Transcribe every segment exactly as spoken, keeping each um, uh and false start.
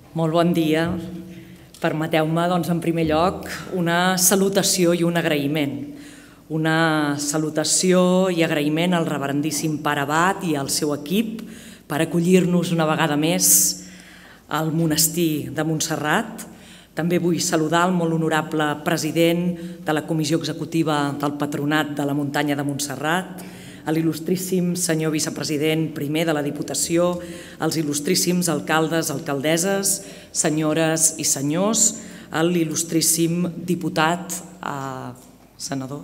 Molt bon dia. Permeteu-me, doncs, en primer lloc, una salutació i un agraïment. Una salutació i agraïment al reverendíssim pare Abat i al seu equip per acollir-nos una vegada més al monestir de Montserrat. També vull saludar el molt honorable president de la Comissió Executiva del Patronat de la Muntanya de Montserrat, a l'il·lustríssim senyor vicepresident primer de la Diputació, als il·lustríssims alcaldes, alcaldesses, senyores i senyors, a l'il·lustríssim diputat, senador,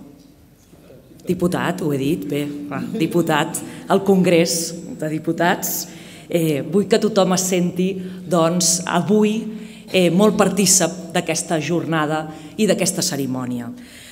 diputat, ho he dit, bé, diputat, al Congrés de Diputats. Vull que tothom es senti, doncs, avui molt partícip d'aquesta jornada i d'aquesta cerimònia,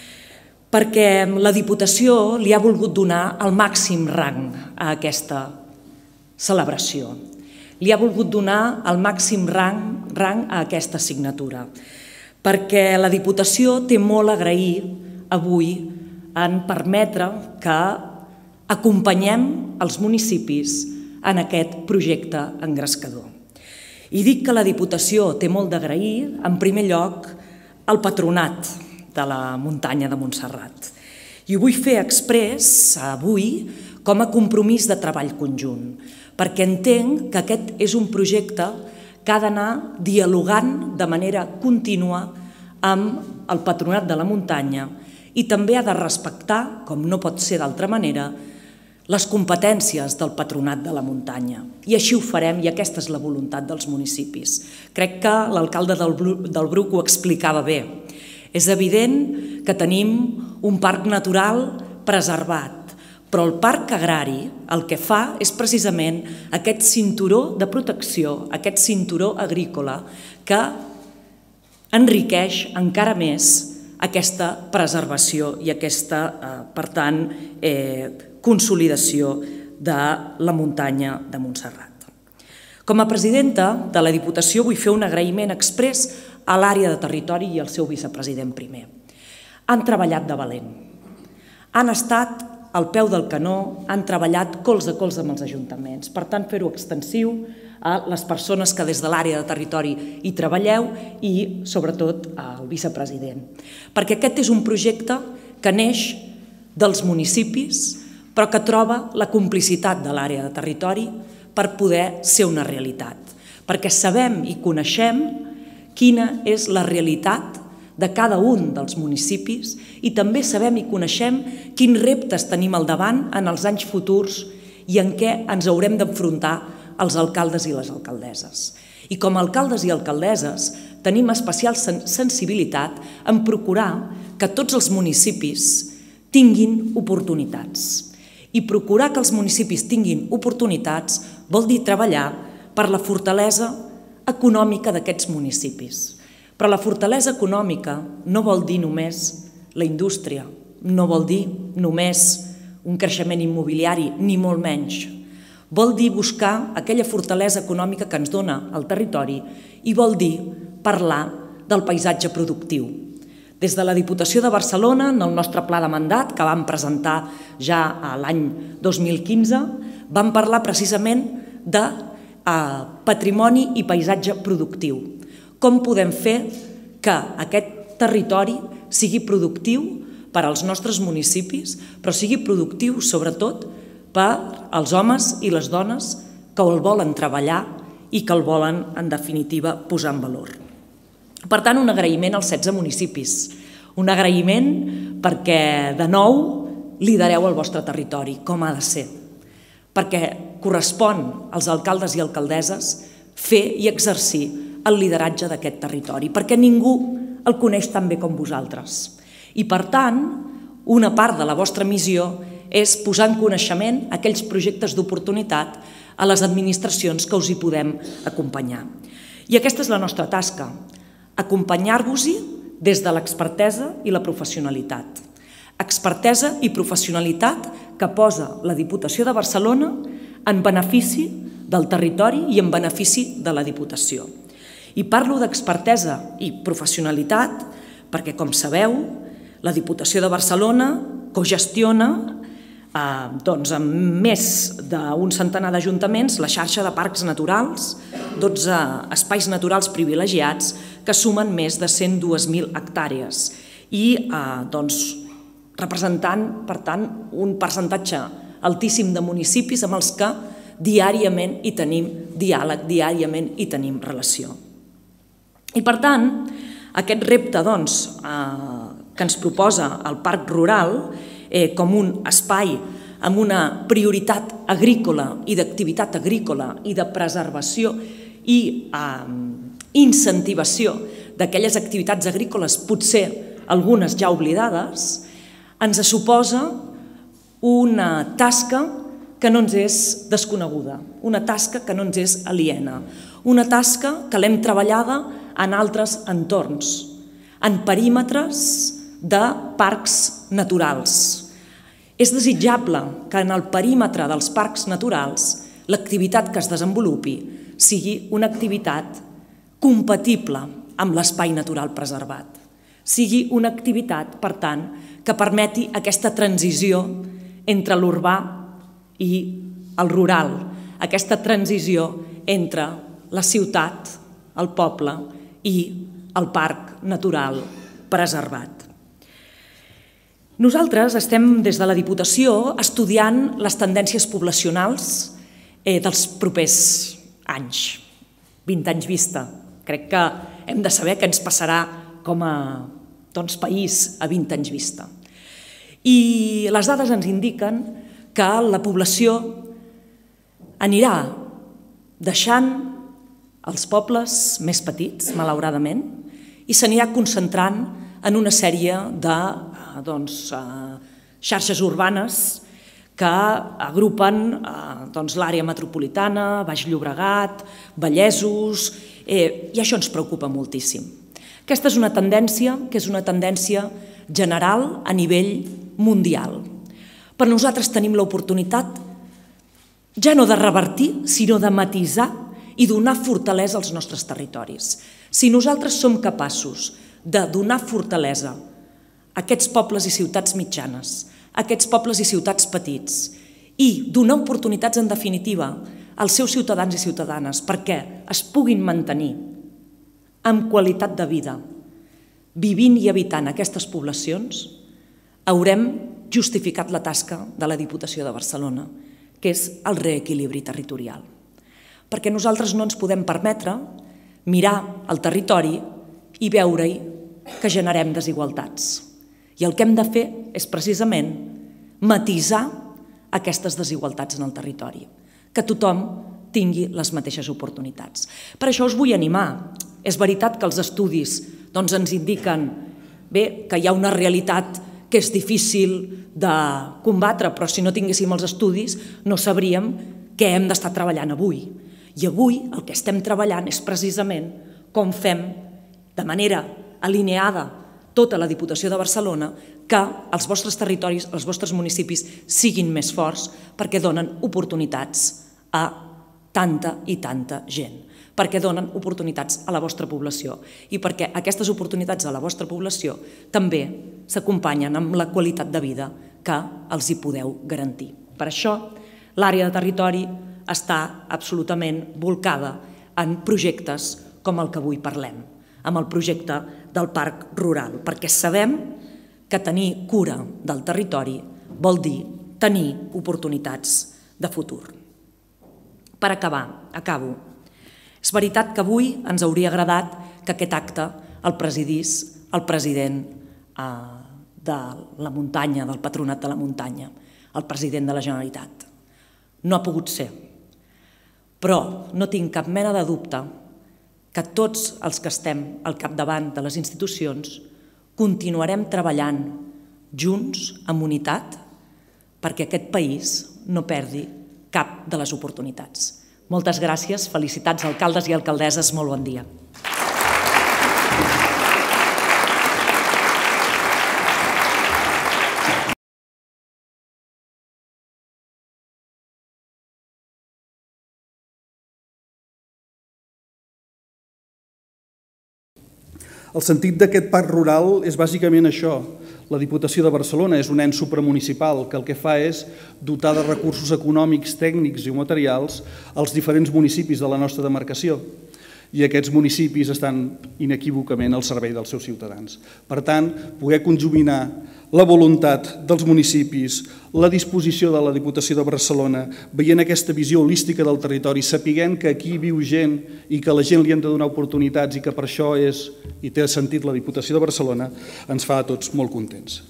perquè la Diputació li ha volgut donar el màxim rang a aquesta celebració. Li ha volgut donar el màxim rang, rang a aquesta signatura, perquè la Diputació té molt a agrair avui en permetre que acompanyem els municipis en aquest projecte engrescador. I dic que la Diputació té molt d'agrair, en primer lloc, al patronat de la muntanya de Montserrat. I ho vull fer exprés avui com a compromís de treball conjunt, perquè entenc que aquest és un projecte que ha d'anar dialogant de manera contínua amb el patronat de la muntanya i també ha de respectar, com no pot ser d'altra manera, les competències del patronat de la muntanya. I així ho farem, i aquesta és la voluntat dels municipis. Crec que l'alcalde del Bruc ho explicava bé. És evident que tenim un parc natural preservat, però el parc agrari el que fa és precisament aquest cinturó de protecció, aquest cinturó agrícola que enriqueix encara més aquesta preservació i aquesta, per tant, consolidació de la muntanya de Montserrat. Com a presidenta de la Diputació vull fer un agraïment exprés a l'àrea de territori i al seu vicepresident primer. Han treballat de valent, han estat al peu del canó, han treballat colze a colze amb els ajuntaments. Per tant, fer-ho extensiu a les persones que des de l'àrea de territori hi treballeu i, sobretot, al vicepresident. Perquè aquest és un projecte que neix dels municipis, però que troba la complicitat de l'àrea de territori per poder ser una realitat. Perquè sabem i coneixem quina és la realitat de cada un dels municipis i també sabem i coneixem quins reptes tenim al davant en els anys futurs i en què ens haurem d'enfrontar els alcaldes i les alcaldesses. I com a alcaldes i alcaldesses tenim especial sensibilitat en procurar que tots els municipis tinguin oportunitats. I procurar que els municipis tinguin oportunitats vol dir treballar per la fortalesa econòmica d'aquests municipis. Però la fortalesa econòmica no vol dir només la indústria, no vol dir només un creixement immobiliari, ni molt menys. Vol dir buscar aquella fortalesa econòmica que ens dona el territori i vol dir parlar del paisatge productiu. Des de la Diputació de Barcelona, en el nostre pla de mandat, que vam presentar ja l'any dos mil quinze, vam parlar precisament de patrimoni i paisatge productiu. Com podem fer que aquest territori sigui productiu per als nostres municipis, però sigui productiu sobretot per als homes i les dones que el volen treballar i que el volen, en definitiva, posar en valor. Per tant, un agraïment als setze municipis, un agraïment perquè, de nou, lidereu el vostre territori, com ha de ser, perquè correspon als alcaldes i alcaldesses fer i exercir el lideratge d'aquest territori, perquè ningú el coneix tan bé com vosaltres. I, per tant, una part de la vostra missió és posar en coneixement aquells projectes d'oportunitat a les administracions que us hi podem acompanyar. I aquesta és la nostra tasca, acompanyar-vos-hi des de l'expertesa i la professionalitat. Expertesa i professionalitat que posa la Diputació de Barcelona en benefici del territori i en benefici de la Diputació. I parlo d'expertesa i professionalitat perquè, com sabeu, la Diputació de Barcelona cogestiona amb més d'un centenar d'ajuntaments, la xarxa de parcs naturals, dotze espais naturals privilegiats que sumen més de cent dos mil hectàrees i representant, per tant, un percentatge altíssim de municipis amb els que diàriament hi tenim diàleg, diàriament hi tenim relació. I per tant, aquest repte que ens proposa el Parc Rural com un espai amb una prioritat agrícola i d'activitat agrícola i de preservació i incentivació d'aquelles activitats agrícoles, potser algunes ja oblidades, ens suposa una tasca que no ens és desconeguda, una tasca que no ens és aliena, una tasca que l'hem treballada en altres entorns, en perímetres de parcs naturals. És desitjable que en el perímetre dels parcs naturals l'activitat que es desenvolupi sigui una activitat compatible amb l'espai natural preservat, sigui una activitat, per tant, que permeti aquesta transició entre l'urbà i el rural, aquesta transició entre la ciutat, el poble i el parc natural preservat. Nosaltres estem des de la Diputació estudiant les tendències poblacionals dels propers anys, vint anys vista. Crec que hem de saber què ens passarà com a país a vint anys vista. I les dades ens indiquen que la població anirà deixant els pobles més petits, malauradament, i s'anirà concentrant en una sèrie de xarxes urbanes que agrupen l'àrea metropolitana, Baix Llobregat, Vallesos, i això ens preocupa moltíssim. Aquesta és una tendència que és una tendència general a nivell mundial. Per nosaltres tenim l'oportunitat ja no de revertir, sinó de matisar i donar fortalesa als nostres territoris. Si nosaltres som capaços de donar fortalesa a aquests pobles i ciutats mitjanes, a aquests pobles i ciutats petits, i donar oportunitats, en definitiva, als seus ciutadans i ciutadanes perquè es puguin mantenir amb qualitat de vida, vivint i habitant aquestes poblacions, haurem justificat la tasca de la Diputació de Barcelona, que és el reequilibri territorial. Perquè nosaltres no ens podem permetre mirar el territori i veure-hi que generem desigualtats. I el que hem de fer és precisament matisar aquestes desigualtats en el territori, que tothom tingui les mateixes oportunitats. Per això us vull animar. És veritat que els estudis ens indiquen que hi ha una realitat que és difícil de combatre, però si no tinguéssim els estudis no sabríem què hem d'estar treballant avui. I avui el que estem treballant és precisament com fem de manera alineada tota la Diputació de Barcelona que els vostres territoris, els vostres municipis siguin més forts perquè donen oportunitats a tanta i tanta gent, perquè donen oportunitats a la vostra població i perquè aquestes oportunitats a la vostra població també s'acompanyen amb la qualitat de vida que els hi podeu garantir. Per això, l'àrea de territori està absolutament volcada en projectes com el que avui parlem, amb el projecte del Parc Rural, perquè sabem que tenir cura del territori vol dir tenir oportunitats de futur. Per acabar, acabo. És veritat que avui ens hauria agradat que aquest acte el presidís el president de la muntanya, del Patronat de la Muntanya, el president de la Generalitat. No ha pogut ser. Però no tinc cap mena de dubte que tots els que estem al capdavant de les institucions continuarem treballant junts, amb unitat, perquè aquest país no perdi cap de les oportunitats. Moltes gràcies, felicitats alcaldes i alcaldesses, molt bon dia. El sentit d'aquest parc rural és bàsicament això, La Diputació de Barcelona és un ens supramunicipal que el que fa és dotar de recursos econòmics, tècnics i materials als diferents municipis de la nostra demarcació. I aquests municipis estan inequívocament al servei dels seus ciutadans. Per tant, poder conjuminar la voluntat dels municipis, la disposició de la Diputació de Barcelona, veient aquesta visió holística del territori, sapiguent que aquí viu gent i que a la gent li hem de donar oportunitats i que per això és i té sentit la Diputació de Barcelona, ens fa a tots molt contents.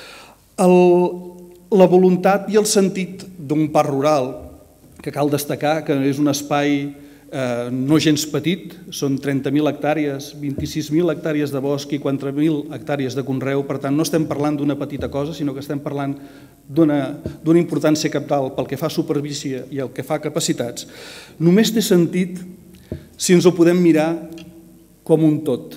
La voluntat i el sentit d'un parc rural, que cal destacar que és un espai no gens petit, són trenta mil hectàrees, vint-i-sis mil hectàrees de bosc i quatre mil hectàrees de conreu, per tant no estem parlant d'una petita cosa, sinó que estem parlant d'una importància cabdal pel que fa a superfície i el que fa a capacitats. Només té sentit si ens ho podem mirar com un tot.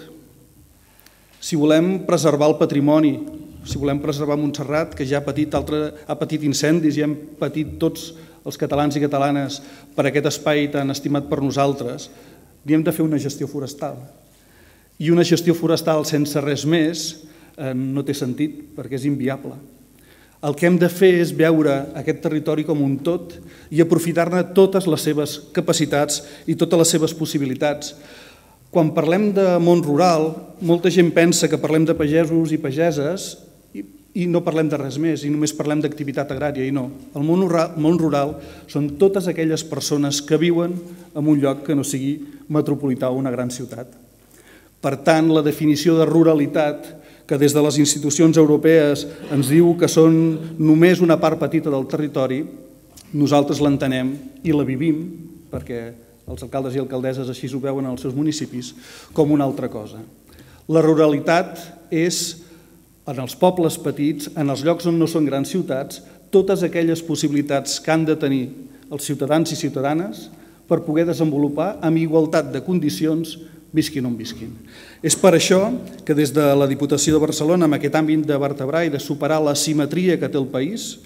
Si volem preservar el patrimoni, si volem preservar Montserrat, que ja ha patit, ha patit incendis i hem patit tots els catalans i catalanes per aquest espai tan estimat per nosaltres, hi hem de fer una gestió forestal. I una gestió forestal sense res més no té sentit, perquè és inviable. El que hem de fer és veure aquest territori com un tot i aprofitar-ne totes les seves capacitats i totes les seves possibilitats. Quan parlem de món rural, molta gent pensa que parlem de pagesos i pageses i no parlem de res més, i només parlem d'activitat agrària, i no. El món rural són totes aquelles persones que viuen en un lloc que no sigui metropolità o una gran ciutat. Per tant, la definició de ruralitat, que des de les institucions europees ens diu que són només una part petita del territori, nosaltres l'entenem i la vivim, perquè els alcaldes i alcaldesses així ho veuen als seus municipis, com una altra cosa. La ruralitat és, en els pobles petits, en els llocs on no són grans ciutats, totes aquelles possibilitats que han de tenir els ciutadans i ciutadanes per poder desenvolupar amb igualtat de condicions, visquin on visquin. És per això que des de la Diputació de Barcelona, amb aquest àmbit de vertebrar i de superar l'asimetria que té el país,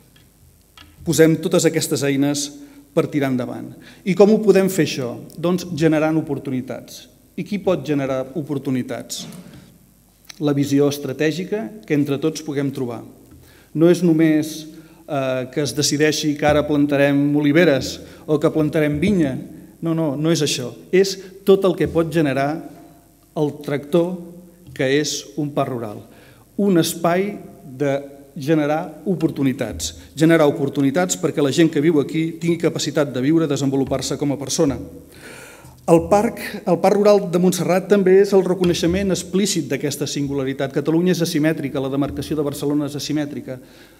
posem totes aquestes eines per tirar endavant. I com ho podem fer això? Doncs generant oportunitats. I qui pot generar oportunitats? La visió estratègica que entre tots puguem trobar. No és només que es decideixi que ara plantarem oliveres o que plantarem vinya. No, no, no és això. És tot el que pot generar el tractor que és un parc rural. Un espai de generar oportunitats. Generar oportunitats perquè la gent que viu aquí tingui capacitat de viure, desenvolupar-se com a persona. El parc, el Parc Rural de Montserrat també és el reconeixement explícit d'aquesta singularitat. Catalunya és asimètrica, la demarcació de Barcelona és asimètrica.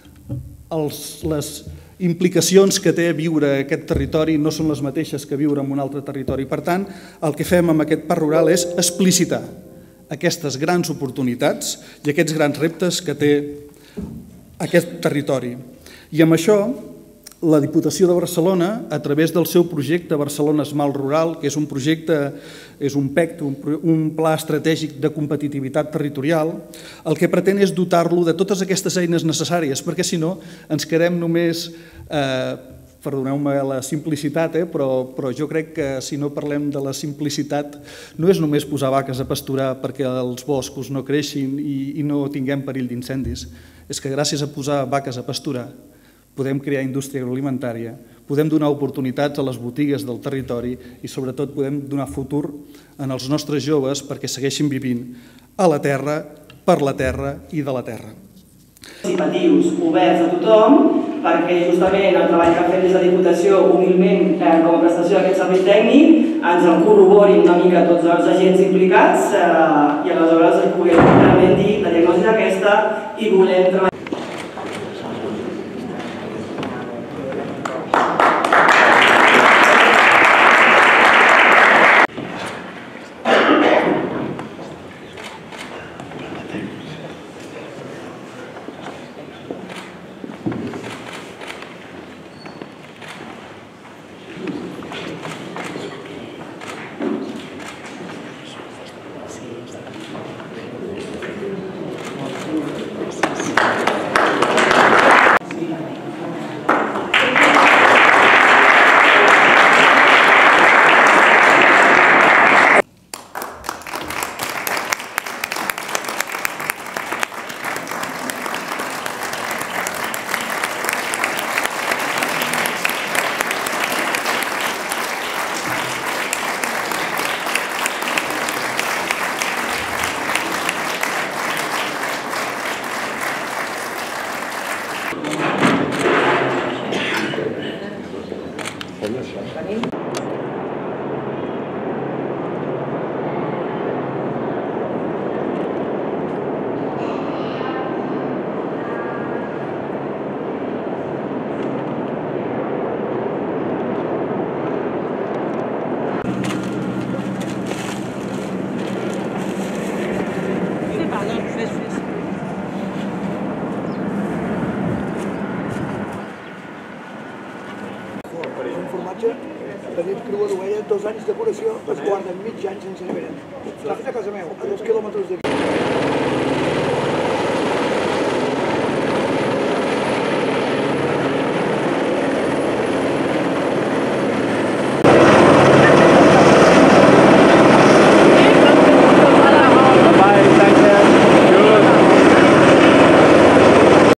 Les implicacions que té viure aquest territori no són les mateixes que viure en un altre territori. Per tant, el que fem amb aquest Parc Rural és explicitar aquestes grans oportunitats i aquests grans reptes que té aquest territori. I amb això, la Diputació de Barcelona, a través del seu projecte Barcelona Smart Rural, que és un projecte, és un P E C T, un pla estratègic de competitivitat territorial, el que pretén és dotar-lo de totes aquestes eines necessàries, perquè si no ens quedem només, perdoneu-me la simplicitat, però jo crec que si no parlem de la simplicitat no és només posar vaques a pasturar perquè els boscos no creixin i no tinguem perill d'incendis, és que gràcies a posar vaques a pasturar podem crear indústria agroalimentària, podem donar oportunitats a les botigues del territori i sobretot podem donar futur als nostres joves perquè segueixin vivint a la terra, per la terra i de la terra. Participatius, oberts a tothom, perquè justament el treball que ha fet des de Diputació humilment com a prestació d'aquest servei tècnic ens el corroborin una mica tots els agents implicats i aleshores puguem realment dir la diagnosi d'aquesta i volem treballar. Gràcies. anys de curació es guarden mig any sense nevera. Està fet a casa meu, a dos quilòmetres d'aquí.